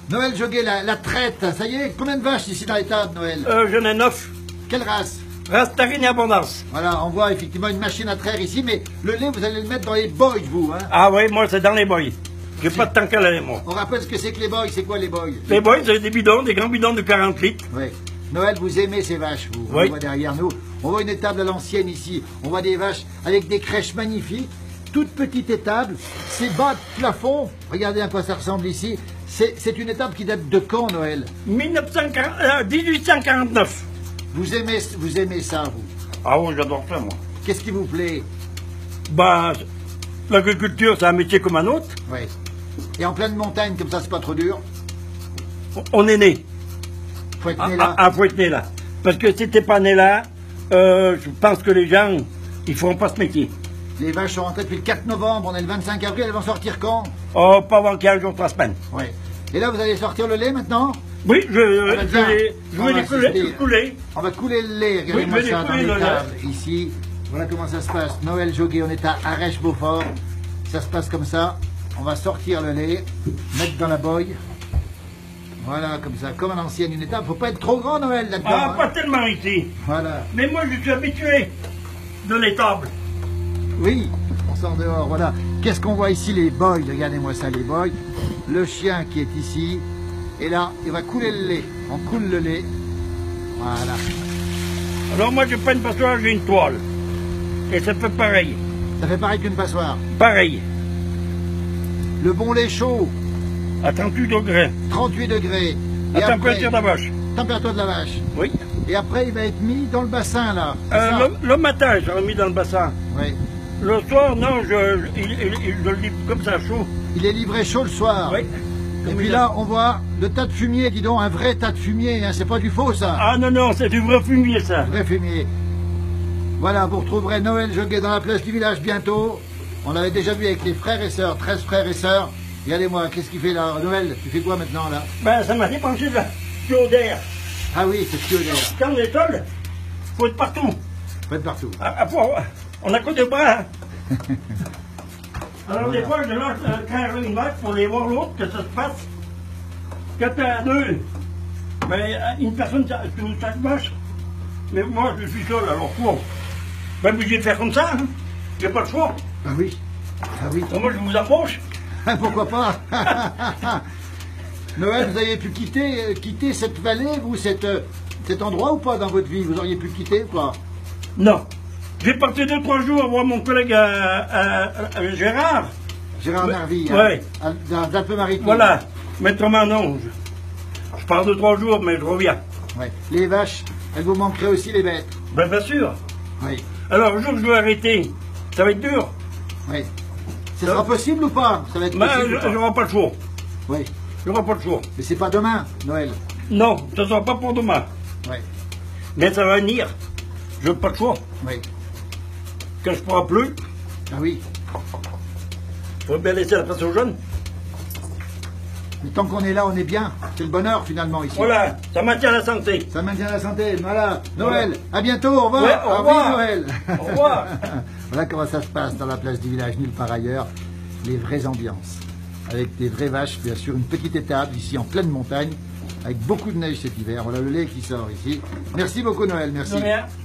Noël Joguet, la traite, ça y est, combien de vaches ici dans l'étable, Noël? J'en ai 9. Quelle race? Race Tarine et Abondance. Voilà, on voit effectivement une machine à traire ici, mais le lait, vous allez le mettre dans les boys, vous, hein? Ah oui, moi c'est dans les boys. J'ai pas de temps qu'à l'aller, moi. On rappelle ce que c'est que les boys, c'est quoi les boys? Les boys, c'est des bidons, des grands bidons de 40 litres. Oui. Noël, vous aimez ces vaches, vous. Oui. On voit derrière nous. On voit une étable à l'ancienne ici. On voit des vaches avec des crèches magnifiques. Toute petite étable. C'est bas de plafond. Regardez à quoi ça ressemble ici. C'est une étable qui date de quand, Noël? 1849. Vous aimez ça, vous? Ah oui, j'adore ça, moi. Qu'est-ce qui vous plaît? Bah, l'agriculture, c'est un métier comme un autre. Oui. Et en pleine montagne, comme ça, c'est pas trop dur? On est né. Faut être né là. Faut être né là. Parce que si t'es pas né là, je pense que les gens, ils feront pas ce métier. Les vaches sont rentrées depuis le 4 novembre, on est le 25 avril, elles vont sortir quand? Oh, pas avant 15 jours, 3 semaines. Oui. Et là, vous allez sortir le lait maintenant? Oui, je vais les couler. On va couler le lait, regardez-moi Oui, ça dans le l'étable. Ici, voilà comment ça se passe. Noël Joguet, on est à Arèche-Beaufort. Ça se passe comme ça. On va sortir le lait, mettre dans la boye. Voilà, comme ça, comme à l'ancienne, une étable. Faut pas être trop grand, Noël, là-dedans. Ah, hein. pas tellement ici. Voilà. Mais moi, je suis habitué de l'étable. Oui, on sort dehors, voilà. Qu'est-ce qu'on voit ici, les boys? Regardez-moi ça, les boys. Le chien qui est ici. Et là, il va couler le lait. On coule le lait. Voilà. Alors moi, j'ai pas une passoire, j'ai une toile. Et ça fait pareil. Ça fait pareil qu'une passoire. Pareil. Le bon lait chaud, À 38 degrés. 38 degrés. La Et après, température de la vache. température de la vache. Oui. Et après, il va être mis dans le bassin, là. C'est ça? Le matin, j'aurais mis dans le bassin. Oui. Le soir, non, je le livre comme ça, chaud. Il est livré chaud le soir. Oui. Et puis là, on voit le tas de fumier, dis donc, un vrai tas de fumier, hein, c'est pas du faux, ça. Ah non, non, c'est du vrai fumier, ça. Vrai fumier. Voilà, vous retrouverez Noël Joguet dans la place du village bientôt. On l'avait déjà vu avec les frères et sœurs, 13 frères et sœurs. Regardez-moi, qu'est-ce qu'il fait là? Noël, tu fais quoi maintenant, là? Ben, ça m'a débranché de la tuyau d'air. Ah oui, c'est tuyau d'air. Quand on est seul, faut être partout. Faut être partout. On n'a que des bras. Alors des fois, je lâche une vache pour aller voir l'autre, que ça se passe. Quand t'es à deux, ben, une personne sur chaque vache. Mais moi, je suis seul, alors quoi? Ben, obligé de faire comme ça, hein. J'ai pas le choix. Ah oui. Ah oui. Donc, moi, je vous approche. Pourquoi pas? Noël, vous auriez pu quitter cette vallée, vous, cet endroit ou pas dans votre vie? Vous auriez pu le quitter ou pas? Non. J'ai parti 2-3 jours voir mon collègue Gérard. Gérard Narvy, ouais. Hein, dans Alpes-Maritimes. Voilà. Maître Manon. Je pars 2-3 jours, mais je reviens. Ouais. Les vaches, elles vous manqueraient aussi, les bêtes. Ben, bien sûr. Oui. Alors, le jour que je vais arrêter, ça va être dur. Oui. Ce sera possible ou pas? Ça va être possible. Je n'aurai pas le choix. Oui. J'aurai pas le choix. Mais c'est pas demain, Noël. Non, ça ne sera pas pour demain. Oui. Mais ça va venir. Je n'ai pas le choix. Oui. Quand je ne pourrai plus, Ah oui. il faut bien laisser la place aux jeunes. Mais tant qu'on est là, on est bien. C'est le bonheur finalement ici. Voilà, ça maintient la santé. Ça maintient la santé. Voilà. Noël, à bientôt. Au revoir. Ouais, au revoir. Noël. Au revoir. Voilà comment ça se passe dans la place du village, nulle part ailleurs. Les vraies ambiances. Avec des vraies vaches, bien sûr, une petite étable ici en pleine montagne, avec beaucoup de neige cet hiver. Voilà le lait qui sort ici. Merci beaucoup Noël, merci. De rien.